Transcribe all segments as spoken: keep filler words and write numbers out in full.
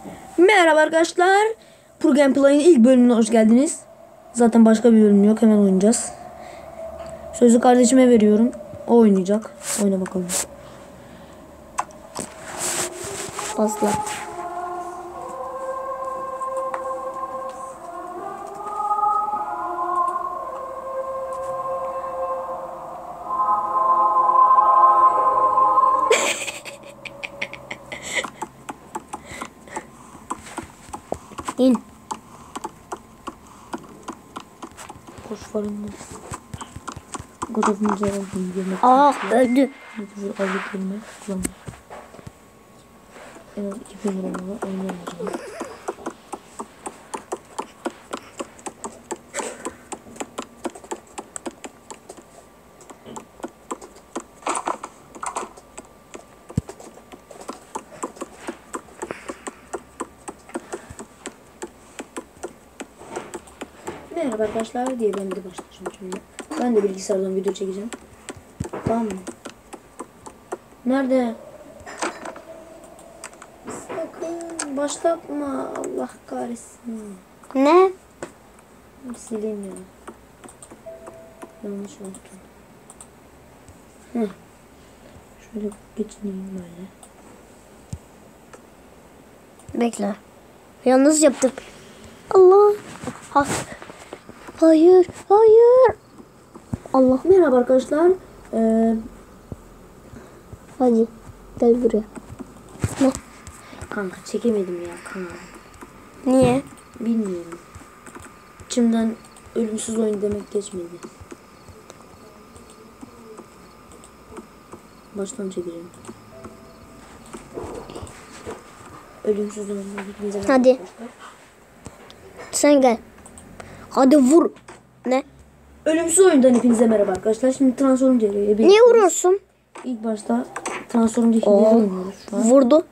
Merhaba arkadaşlar. Pro Gameplay'in ilk bölümüne hoş geldiniz. Zaten başka bir bölüm yok. Hemen oynayacağız. Sözü kardeşime veriyorum. O oynayacak. Oyna bakalım. Pasla. İn. Koş farında. Godof'un zararını yemek. Ah öldü. Nüfuzu aldıklarını kullanmak. En az iki bin lira oynayamayacağım. Merhaba arkadaşlar diye ben de başlayacağım şimdi. Ben de bilgisayardan video çekeceğim. Tamam mı? Nerede? Sakın başlatma. Allah kahretsin. Ne? Sileyim ya. Yanlış unuttum. Heh. Şöyle geçineyim böyle. Bekle. Yalnız yaptık. Allah. Ha. Hayır. Hayır. Allah. Merhaba arkadaşlar. Ee, Hadi. Gel buraya. Ne? kanka çekemedim ya kanka. Niye? Bilmiyorum. İçimden ölümsüz oyun demek geçmedi. Baştan çekeceğim. Ölümsüz oyun demek. Hadi. Sen gel. Hadi vur. Ne? Ölümsüz oyundan hepinize merhaba arkadaşlar. Şimdi Transform C'ye Niye vuruyorsun? İlk başta Transform C'yi Oo. oynuyoruz şu an. Vurdu.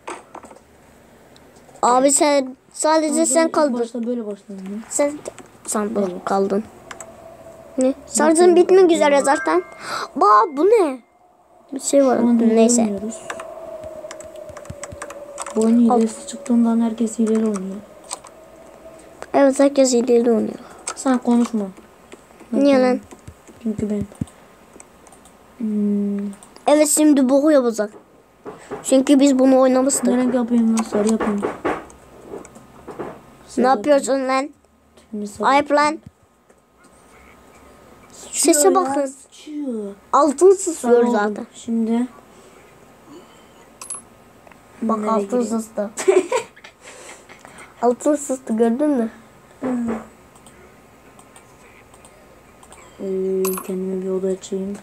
Abi sen sadece sen İlk kaldın. başta böyle başladım. Sen sen böyle kaldın. Ne? Şarjın bitmek üzere zaten. Ba bu ne? Bir şey var. Neyse. Oynuyoruz. Bu oyun hilesi çıktığından herkes hileli oynuyor. Evet, herkes hileli oynuyor. Sen konuşma. Niye lan? Çünkü ben hmm, Evet, şimdi boku yapacak. Çünkü biz bunu oynamıştık. ne renk yapayım lan? Sarı yapayım. Ne yapıyorsun lan? Şimdi sarı Ayıp lan. Sıçıyor Sese ya, bakın. sıçıyor. Altın Sarı sızıyor oldu. zaten. Şimdi Bak, nereye altın gireyim? sızdı. Altın sızdı, gördün mü? Ee, kendime bir oda açayım.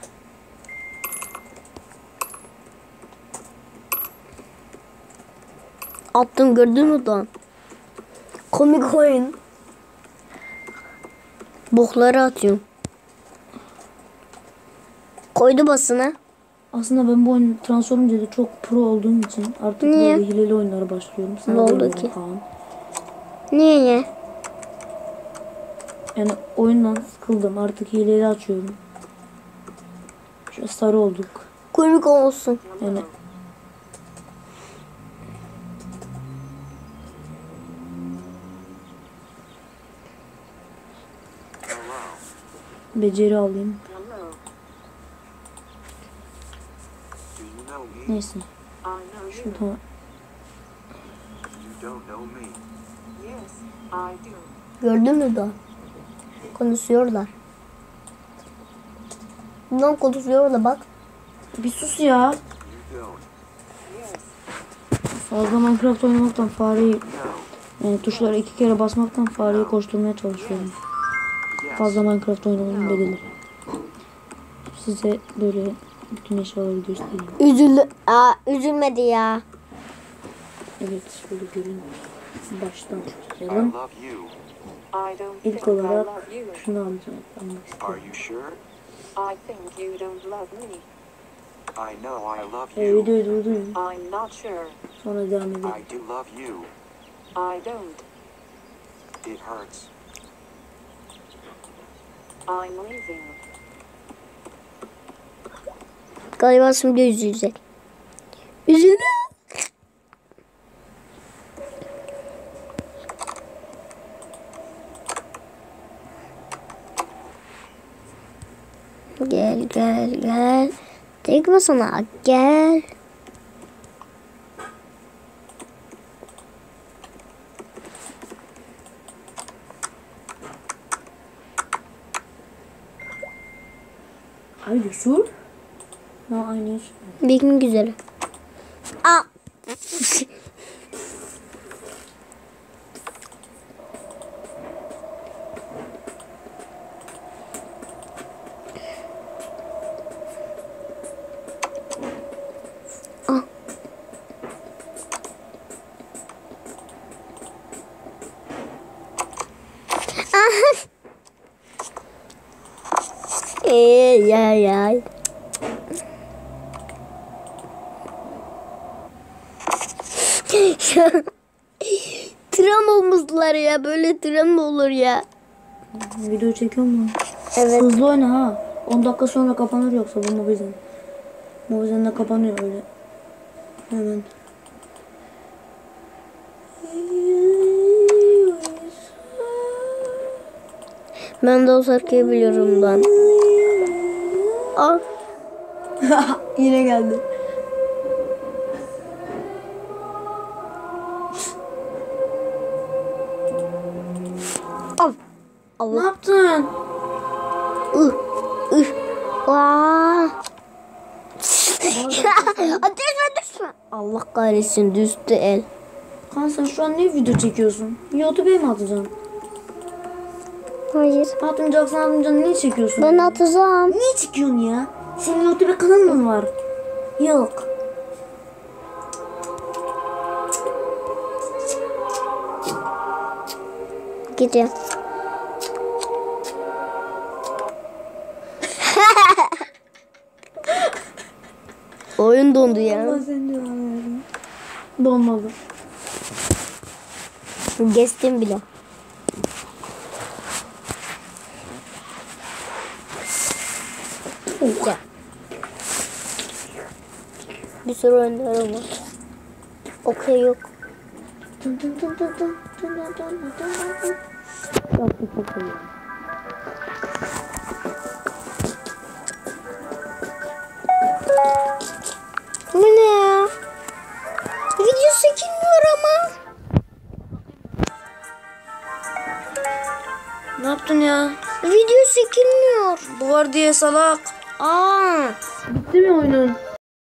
Attım, gördün mü lan? Komik oyun. Bokları atıyorum. Koydu basına. Aslında ben bu oyun Transform C'de çok pro olduğum için artık Niye? böyle hileli oyunlara başlıyorum. Sana Ne oldu demiyorum ki? Kaan. Niye ya? Yani oyundan sıkıldım. Artık hileli açıyorum. Şu sarı olduk. Komik olsun. Yani beceri alayım. Neyse. Şurada Gördün mü da? Konuşuyorlar. Bundan konuşuyorlar bak. bir sus ya. Fazla Minecraft oynamaktan fareyi yani tuşlara iki kere basmaktan fareyi koşturmaya çalışıyorum. Fazla Minecraft oynamanın bedeli. Size böyle bütün eşyaları göstereyim. Üzüldü. Aa, üzülmedi ya. Evet, şöyle görün. Baştan başlayalım. İlk olarak şunu alacağım. Almak istiyorum. I think you don't love me. I know I love E, you. videoyu durdurun. I'm not sure. Sonra devam edelim. I do love you. I don't. It hurts. I'm leaving. Galiba şimdi üzülecek. Üzüldü. Gel gel gel. Tek basana gel. Are you sure? No, I need. Bilgin güzeli. Aa. Ah. Ah. Ey ay ay. Tram olmuşlar ya. Böyle tram mı olur ya? Video çekiyor mu? Evet. Hızlı oyna ha. on dakika sonra kapanır yoksa bu Mobizen. Mobizen de kapanıyor öyle. Hemen. Ben de o şarkıyı biliyorum ben. Aa. Yine geldi. Al. Ne Allah. yaptın? Ih. Ih. Aa. Ateşme düşme. Allah kahretsin düştü el. Kan sen şu an ne video çekiyorsun? YouTube'a mı atacaksın? Hayır. Atmayacaksın atmayacaksın niye çekiyorsun? Ben atacağım. Niye çekiyorsun ya? Senin YouTube'a kanalın mı var? Yok. Gideceğim. Oyun dondu ya. Allah seni de donmadı. Geçtim bile. Ya. Bir sürü oyunlarım var. Okey yok. Yaptı çok iyi. Bu ne ya? Video çekilmiyor ama. Ne yaptın ya? Video çekilmiyor. Bu var diye salak. Aa. Bitti mi oyunun?